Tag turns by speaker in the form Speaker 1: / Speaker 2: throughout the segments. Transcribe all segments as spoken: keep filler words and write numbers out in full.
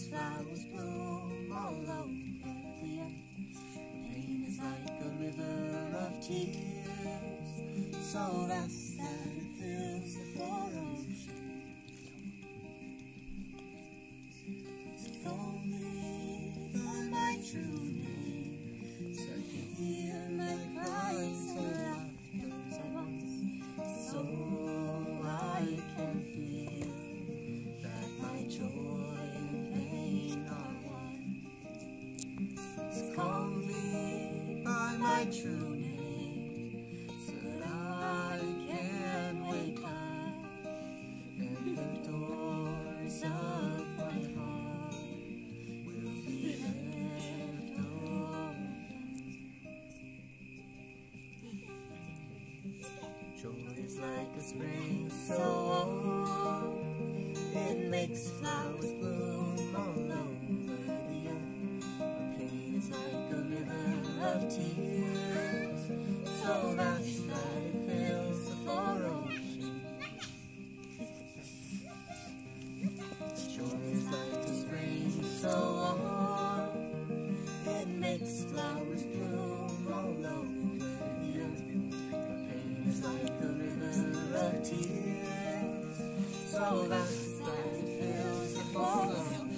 Speaker 1: flowers bloom all over the earth. Pain is like a river of tears, so vast that it fills the four oceans. So call me by my true name, so I can hear my cries and laughters at once, so I can feel that my joy and pain are one. So call me by my true name, so that I can wake up, and the doors of my heart will be left open. Joy is like a spring so warm, it makes flowers bloom all over the earth. But pain is like a river of tears, so vast that it fills the four oceans. Joy is like a spring so warm, it makes flowers bloom all over the earth. But pain is like a river of tears, so vast that it fills the four oceans.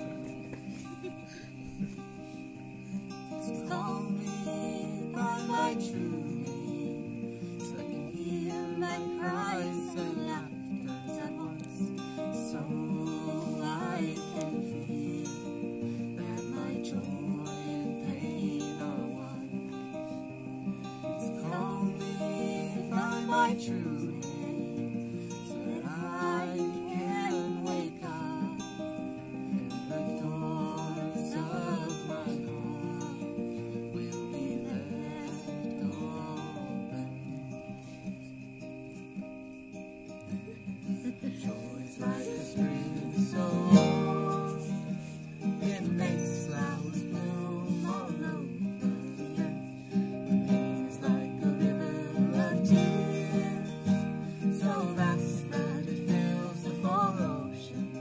Speaker 1: So call me by my true name, so I can hear my cries and laughters at once, so I can feel that my joy and pain are one. So call me by my true name, so that I can wake up, and the doors of my heart will be left open. Joy is like a spring so warm, it makes flowers bloom all over the earth. Pain is like a river of tears, so vast that it fills the four oceans.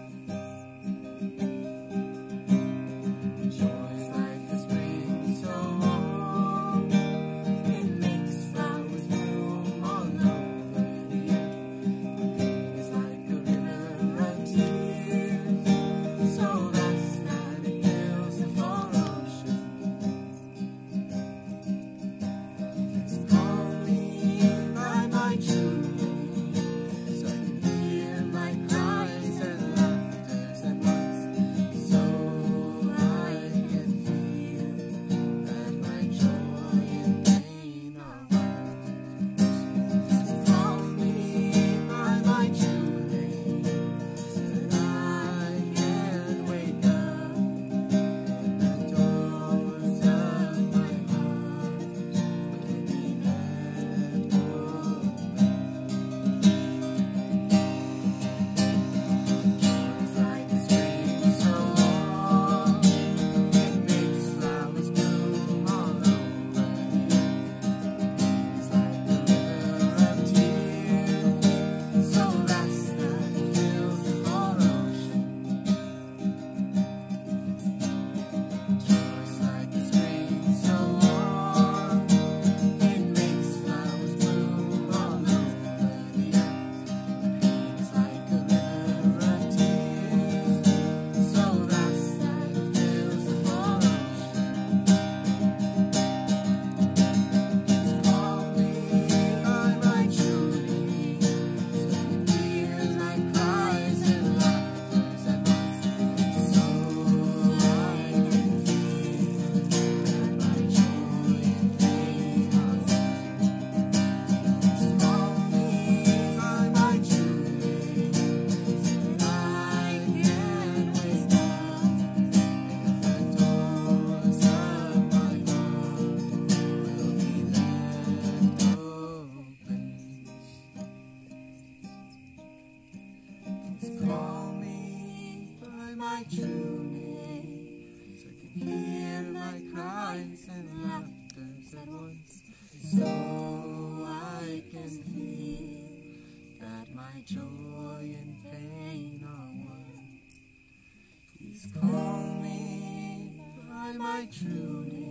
Speaker 1: Joy is like a spring so warm, it makes flowers bloom all over the earth. Pain is like a river of tears, so vast that it fills the four oceans. So call me by my true name, so I can hear my cries and laughters at once, so I can feel that my joy and pain are one. So call me by my true name, so that I can wake up, and the doors of my heart will be left open. Joy is like a spring so warm, it makes flowers bloom all over the earth. Pain is like a river of tears, so vast that it fills the four oceans. Joy is like a spring so warm, it makes flowers bloom all over the earth. Pain is like a river of tears, so vast that it fills the four oceans. So call me by my true name, so I can hear my cries and laughters at once, so I can feel that my joy and pain are one. So call me by my true name, so that I can wake up, and the doors of my heart will be left open. Please call me by my true name, so I can hear my cries and laughters at once, so I can feel that my joy and pain are one. Please Please call me by my true name.